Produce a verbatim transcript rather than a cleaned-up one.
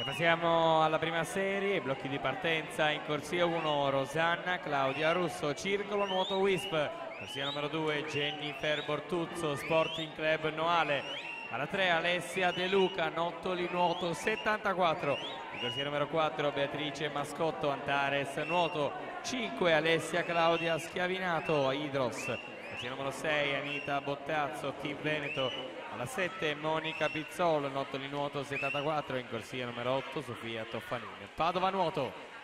E passiamo alla prima serie, blocchi di partenza in corsia uno, Rosanna, Claudia Russo, Circolo Nuoto Wisp, corsia numero due, Jennifer Bortuzzo, Sporting Club Noale, alla tre Alessia De Luca, Nottoli Nuoto settantaquattro, in corsia numero quattro Beatrice Mascotto, Antares Nuoto, cinque Alessia Claudia Schiavinato, Idros, corsia numero sei Anita Bottazzo, Team Veneto, alla sette Monica Pizzolo, Nottoli Nuoto settantaquattro, in corsia numero otto Sofia Toffanini, Padova Nuoto.